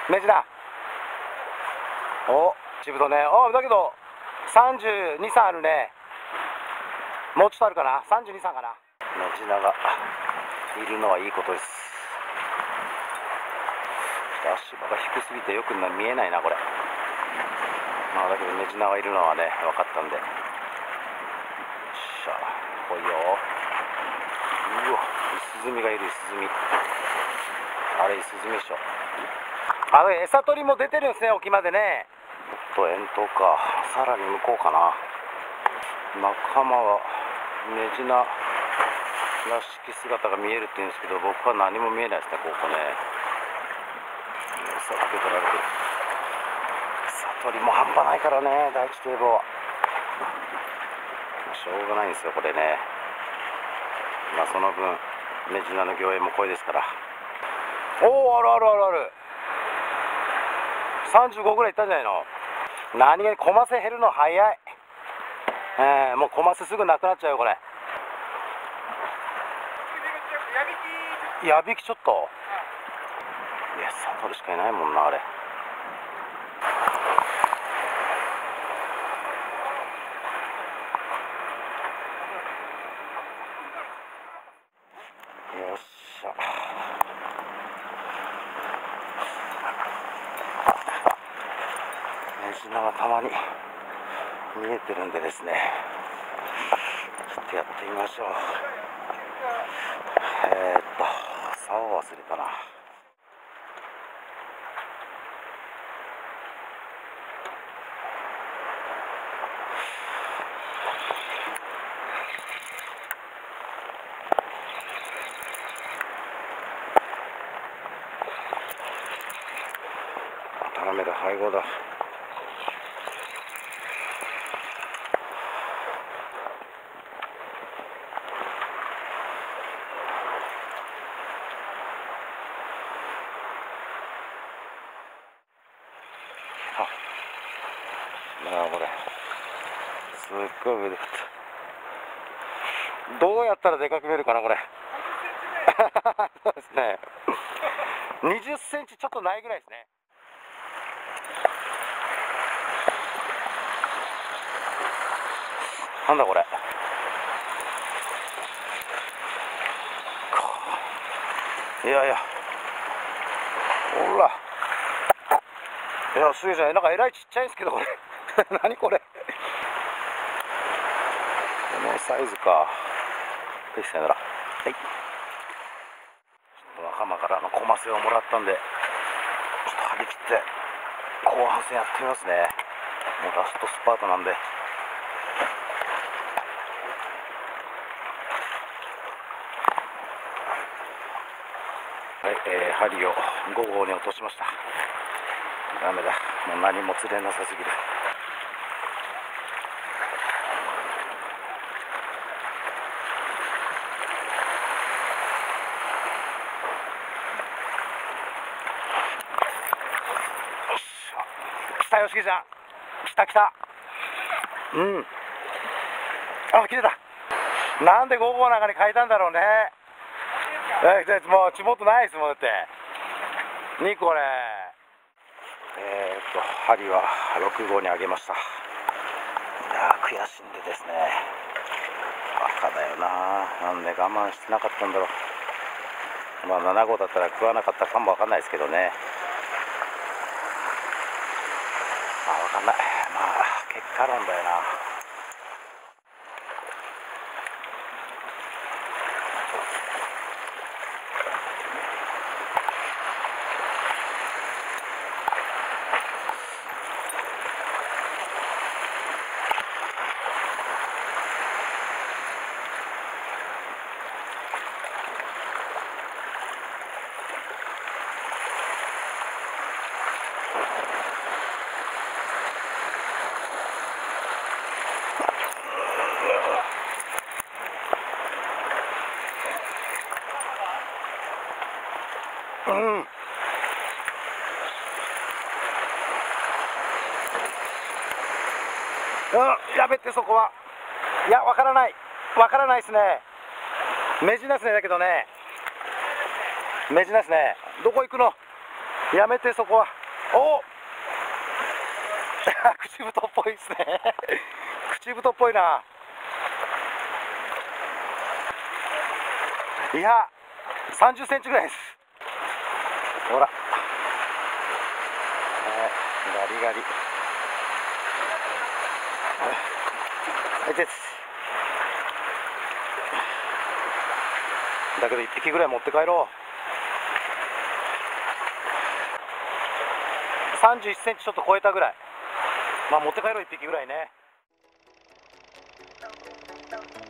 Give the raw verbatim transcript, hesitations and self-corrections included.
メジナ。お、しぶとね。あ、だけどさんじゅうに、さんあるね。もうちょっとあるかな。さんじゅうに、さんかな。メジナがいるのはいいことです。足場が低すぎてよく見えないなこれ。まあだけどメジナがいるのはね分かったんで、よっしゃ来いよ。うわ、イスズミがいる。イスズミ、あれイスズミでしょ。あの餌取りも出てるんですね、沖までね。と遠投か、さらに向こうかな。仲間はメジナらしき姿が見えるって言うんですけど、僕は何も見えないですね、ここね。餌だけ取られてる。餌取りも半端ないからね、第一堤防は。しょうがないんですよこれね。まあその分メジナの魚影も濃いですから。おお、あるあるあるある。さんじゅうごぐらいいったんじゃないの。何気にコマセ減るの早い。えー、もうコマセすぐなくなっちゃうよこれ。矢引きちょっと、いやサトルしかいないもんなあれ。よっしゃ。メジナはたまに見えてるんでですね、ちょっとやってみましょう。えー、っと竿を忘れたな。ダメだ、配合だ。ああこれすっごい上で降った。どうやったらでかく見えるかなこれ。そうですね、にじゅっセンチちょっとないぐらいですね。なんだこれ。いやいや、ほら、いやすげえじゃない。なんかえらいちっちゃいんですけどこれ。何これ。このサイズか。はい、さよなら。はい、ちょっと仲間からのコマセをもらったんで、ちょっと張り切って後半戦やってみますね。もうラストスパートなんで。はい、えー、針をご号に落としました。ダメだ、もう何も釣れなさすぎる。来たよしきちゃん、来た来た。うん、あ、切れた。なんでご号なんかに変えたんだろうね。えー、もうちもっとないですもんだって。にこれ。えー、っと針はろく号に上げました。いやー悔しいんでですね、バカだよな。なんで我慢してなかったんだろう。まあなな号だったら食わなかったかもわかんないですけどね。まあわかんない。まあ結果論だよな。うん、うん、やべってそこは。いやわからないわからないですね。メジナスね。だけどねメジナスね。どこ行くの。 やめてそこは。おお口太っぽいですね口太っぽいな。いやさんじゅっセンチぐらいです。ほら、えー、ガリガリはいです。だけどいっぴきぐらい持って帰ろう。さんじゅういっセンチちょっと超えたぐらい。まあ持って帰ろういっぴきぐらいね。